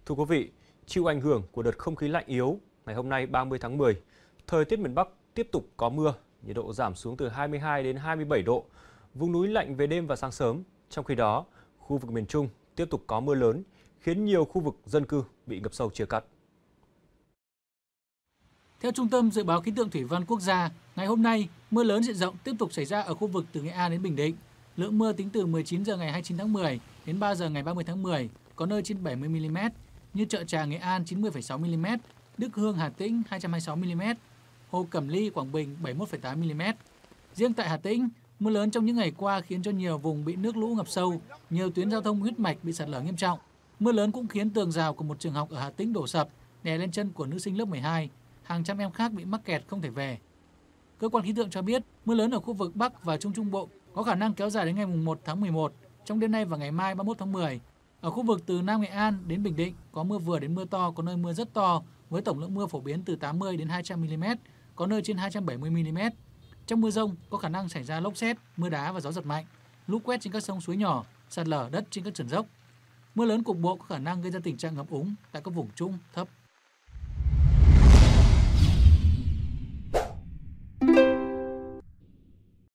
Thưa quý vị, chịu ảnh hưởng của đợt không khí lạnh yếu, ngày hôm nay 30 tháng 10, thời tiết miền Bắc tiếp tục có mưa, nhiệt độ giảm xuống từ 22 đến 27 độ, vùng núi lạnh về đêm và sáng sớm. Trong khi đó, khu vực miền Trung tiếp tục có mưa lớn, khiến nhiều khu vực dân cư bị ngập sâu chia cắt. Theo Trung tâm Dự báo Khí tượng Thủy văn Quốc gia, ngày hôm nay, mưa lớn diện rộng tiếp tục xảy ra ở khu vực từ Nghệ An đến Bình Định. Lượng mưa tính từ 19 giờ ngày 29 tháng 10 đến 3 giờ ngày 30 tháng 10 có nơi trên 70 mm, như Chợ Trà Nghệ An 90,6 mm, Đức Hương Hà Tĩnh 226 mm, Hồ Cẩm Ly Quảng Bình 71,8 mm. Riêng tại Hà Tĩnh, mưa lớn trong những ngày qua khiến cho nhiều vùng bị nước lũ ngập sâu, nhiều tuyến giao thông huyết mạch bị sạt lở nghiêm trọng. Mưa lớn cũng khiến tường rào của một trường học ở Hà Tĩnh đổ sập, đè lên chân của nữ sinh lớp 12. Hàng trăm em khác bị mắc kẹt không thể về. Cơ quan khí tượng cho biết, mưa lớn ở khu vực Bắc và Trung Trung Bộ có khả năng kéo dài đến ngày 1 tháng 11, trong đêm nay và ngày mai 31 tháng 10. Ở khu vực từ Nam Nghệ An đến Bình Định có mưa vừa đến mưa to, có nơi mưa rất to, với tổng lượng mưa phổ biến từ 80 đến 200 mm, có nơi trên 270 mm. Trong mưa dông có khả năng xảy ra lốc sét, mưa đá và gió giật mạnh, lũ quét trên các sông suối nhỏ, sạt lở đất trên các trần dốc. Mưa lớn cục bộ có khả năng gây ra tình trạng ngập úng tại các vùng trũng thấp.